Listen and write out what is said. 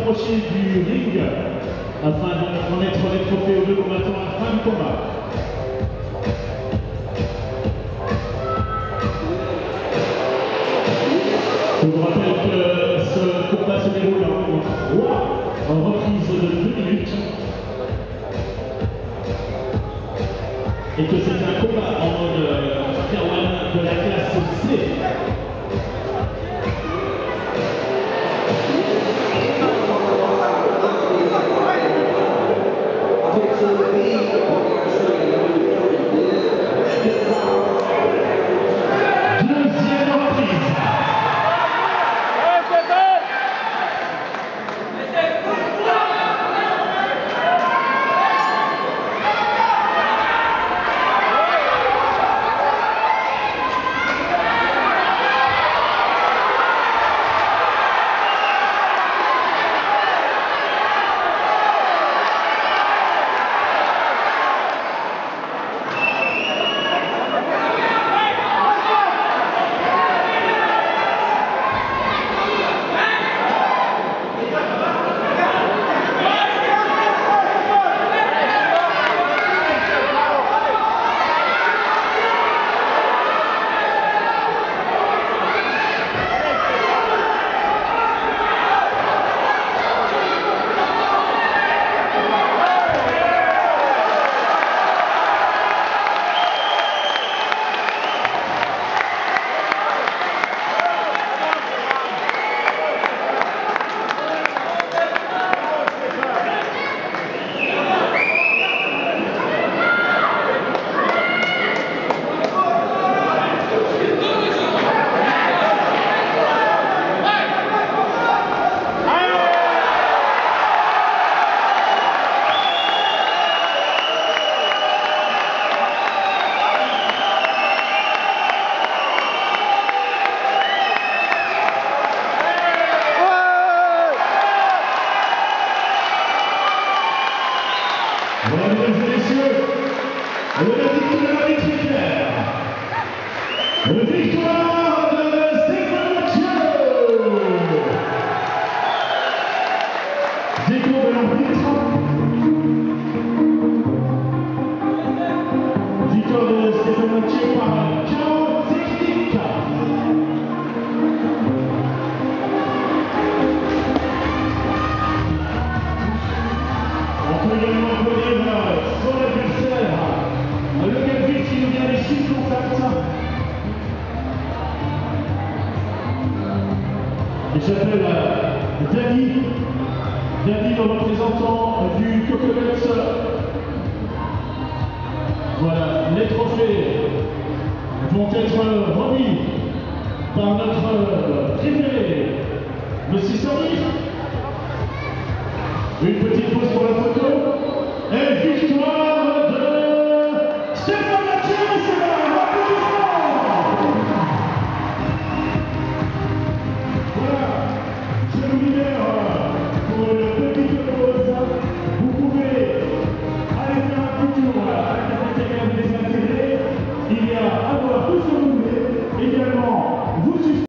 s'approcher du ring afin de remettre les trophées aux deux combattants à la fin du combat. Je vous rappelle que ce combat se déroule en reprise de 2 minutes et que c'est un combat en mode K1 de la classe C. Voilà, mesdames et messieurs, le verdict de l'arbitre est clair. Victoire de Stéphane Mathieu. Décours de l'arbitre. Victoire de Stéphane Mathieu par KO technique. On peut également applaudir son adversaire, le Galvin qui nous vient des 6 contacts. Il s'appelle Danny, le représentant du Coconuts. Voilà, les trophées vont être remis par notre préféré, Monsieur Samir. Une petite pause pour la photo.